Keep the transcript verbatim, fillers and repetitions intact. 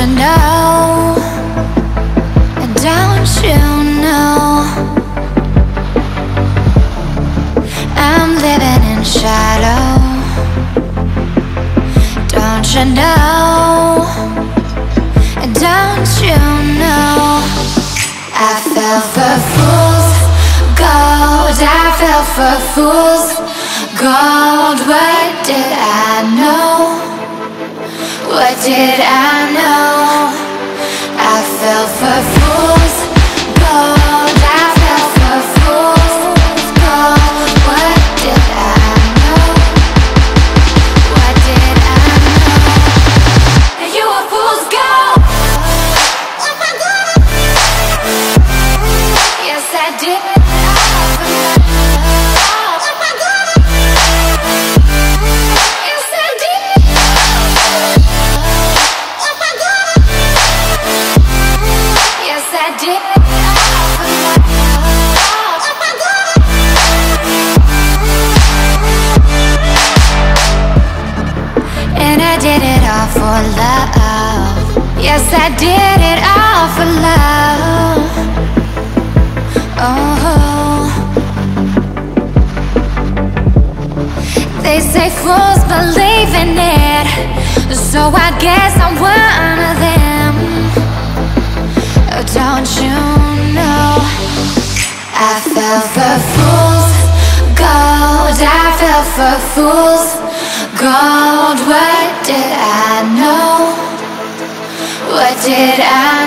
you know? Don't you know? I'm living in shadow. Don't you know? Don't you know? I fell for fools gold. I fell for fools gold. What did I know? What did I know? I fell for fools gold. I fell for fools gold. What did I know? What did I know? You were fool's gold. Oh my God. Yes, I did. Oh my God. Yes, I did. Oh my God. Yes, I did. Oh my God. And I did it all for love. Yes, I did it all for love. Oh, they say fools believe in it, so I guess I'm one of them. Oh, don't you know? I fell for fools gold. I fell for fools gold. What did I know? What did I